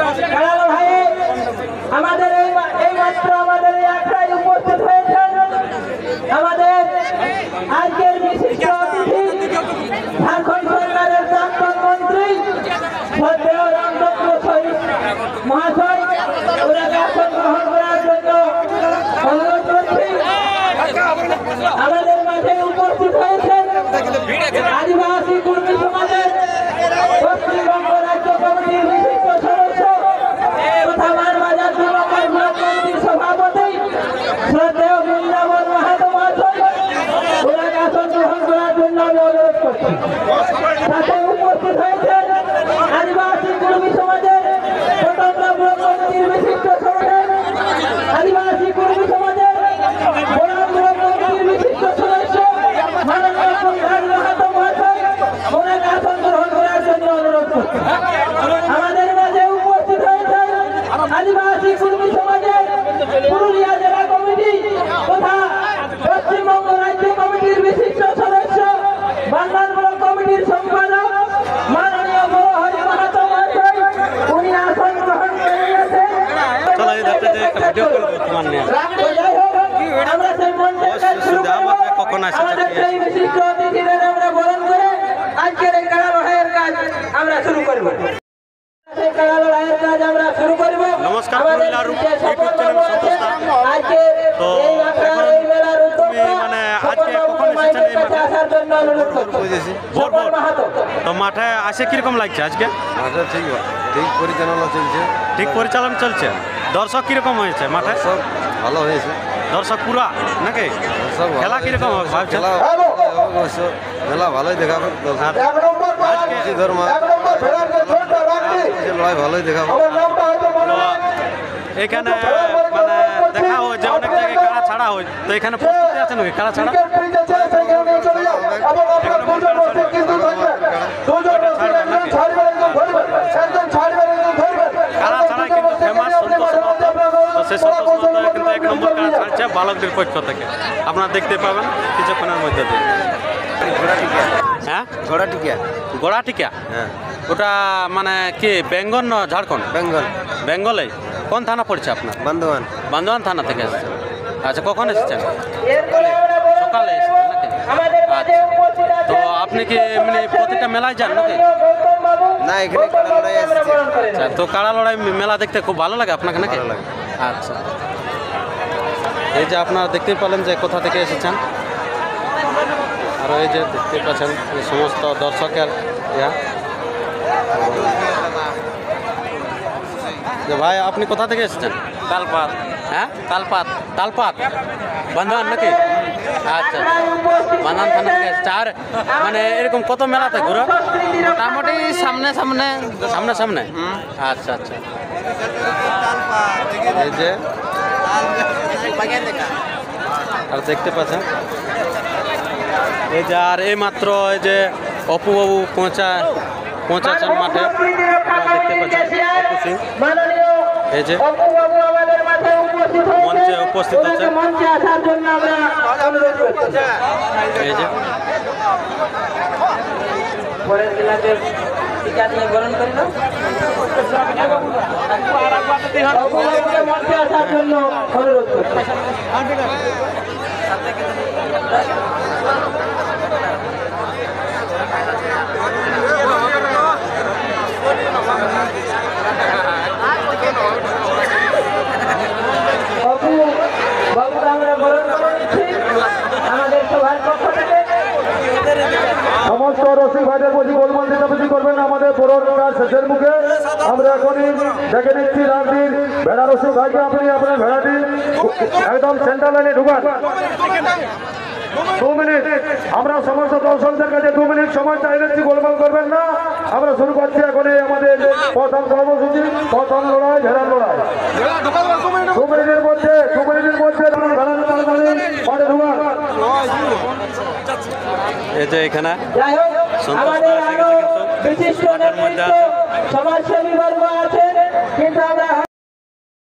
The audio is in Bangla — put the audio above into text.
কালাল ভাই আমাদের এই মাত্র আমাদের এই আখড়ায় উপস্থিত হয়েছেন আমাদের আজকের বিশিষ্ট অতিথি ঝাড়খণ্ড সরকারের প্রাক্তন মন্ত্রী শ্রদ্ধেয় রামচন্দ্র শহীদ মহাশয় ওনাকে আসন গ্রহণ করার জন্য অনুরোধ করছি। আমাদের মাঝে উপস্থিত হয়েছেন আদিবাসী কর্মী সমাজের পশ্চিমবঙ্গ রাজ্য কমিটির বিশিষ্ট সদস্য তথা মানবাজার যুবকের ব্লক কমিটির সভাপতি শ্রদ্ধেয় বৃন্দাবন মাহাতো মহাশয় ওনাকে আসন গ্রহণ করার জন্য আমি অনুরোধ করছি। সাথে উপস্থিত হয়েছেন আদিবাসী কর্মী সমাজের স্বতন্ত্র ব্লক কমিটির বিশিষ্ট সদস্য আদিবাসী কর্মী সমাজের ব্লক কমিটির বিশিষ্ট সদস্য মাননীয় প্রধান মাহাতো মহাশয় ওনাকে আসন গ্রহণ করার জন্য অনুরোধ করছি। আমাদের মাঝে উপস্থিত হয়েছেন আদিবাসী কর্মী সমাজের পুরুলিয়া জেলা কমিটি তথা পশ্চিমবঙ্গ রাজ্য কমিটির বিশিষ্ট সদস্য বাংলার ব্লক কমিটির সম্পাদক মাননীয় হরি মাহাতো মহাশয় উনি আসন গ্রহণ করে গেছেন। আমরা সেই মঞ্চের কাজ শুরু করব। আমাদের সেই বিশিষ্ট অতিথিদের আমরা বরণ করে আজকের এই কাড়া লড়াইয়ের কাজ আমরা শুরু করব। সেই কাড়া লড়াইয়ের কাজ আমরা শুরু করব। নমস্কার, আমাদের যে সকল বাবু আছেন আজকে এই আখড়ার এই মেলার উদ্যোক্তা সকল বাবুকে মাইকের কাছে আসার জন্য অনুরোধ করছি। সকল মাহাতো তো মাঠে আসে কিরকম লাগছে আজকে? মাঠে ঠিক পরিচালনা চলছে। ঠিক পরিচালনা চলছে। দর্শক কিরকম হয়েছে মাঠে? সব ভালো হয়েছে। দর্শক পুরা নাকি? সব ভালো খেলা কিরকম হবে ভাবছেন? খেলা অবশ্য মেলা ভালোই দেখাবে। আজকে ধর্ম লড়াই ভালোই দেখাবো। এখানে মানে দেখা হয় যে অনেক জায়গায় কাড়া ছাড়া হয়, তো এখানে প্রস্তুতি আছে নাকি কাড়া ছাড়া? কাড়া ছাড়াই কিন্তু ফেমাস সন্তোষ মাহাতো। তো সেই সন্তোষ মাহাতো কিন্তু 1 নম্বর কাড়া ছাড়ছে বালকদের পক্ষ থেকে। আপনারা দেখতে পাবেন কিছুক্ষণের মধ্যে দিয়ে। হ্যাঁ, গোড়াটিকা। হ্যাঁ, ওটা মানে কি বেঙ্গল না ঝাড়খণ্ড? বেঙ্গলে কোন থানা পড়ছে আপনার? বান্দোয়ান থানা থেকে এসেছেন। আচ্ছা, কখন এসেছেন? সকালে এসেছেন নাকি? আচ্ছা, তো আপনি কি এমনি প্রতিটা মেলায় যান নাকি? না, এখানে কাড়া লড়াই এসেছে। আচ্ছা, তো কাড়া লড়াই মেলা দেখতে খুব ভালো লাগে আপনাকে নাকি? ভালো লাগে। আচ্ছা, এই যে আপনারা দেখতেই পেলেন যে কোথা থেকে এসেছেন, আর এই যে দেখতে পাচ্ছেন এই সমস্ত দর্শকের যে ভাই আপনি কোথা থেকে এসেছেন? তালপাত। হ্যাঁ, তালপাত বান্ধান নাকি? আচ্ছা, বান্ধান থানা থেকে এসেছে। আর মানে এরকম কত মেলাতে ঘুরো? মোটামুটি সামনে সামনে। আচ্ছা, এই যে আর দেখতে পাচ্ছেন এই যে, আর এই মাত্র এই যে অপু বাবু পৌঁছাচ্ছেন মাঠে। দেখতে পাচ্ছেন অপু সিং এই যে মঞ্চে উপস্থিত আছে। এই যে পরের জেলাতে টিকা দিয়ে বরণ করল মঞ্চে আসার জন্য অনুরোধ করছি। বাবুকে আমরা বরণ করে নিচ্ছি আমাদের সভার পক্ষ থেকে। সমস্ত রসিক ভাইদের বসি গোলমাল দিতে করবেন আমাদের পুরোটা শেষের মুখে। আমরা এখনই দেখে নিচ্ছি রামদির ভেড়া রসিক ভাইকে। আপনি আপনার ভেড়াটি একদম সেন্টার লাইনে ঢুকান। 2 মিনিট আমরা সমস্ত দর্শকদের কাছে 2 মিনিট সময় চাই নিচ্ছি, গোলমাল করবেন না। আমরা শুরু করছি এখনই আমাদের প্রথম কর্মসূচি, প্রথম লড়াই ভেড়ার লড়াই। 2 মিনিটের মধ্যে ভেড়া ঢুকান। এই যে এখানে যাই হোক, আমাদের আরো বিশিষ্ট নেতৃত্ব সমাজসেবী বর্গ আছেন, কিন্তু আমরা